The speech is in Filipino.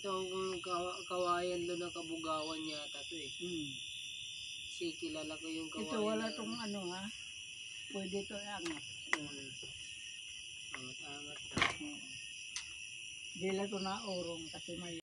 Ito ang kawayan doon ng Kabugawan yata to eh. Kasi kilala ko yung kawayan. Ito wala tong ano ha. Pwede ito iangat. Angat-angat. Di lang ito na urong kasi may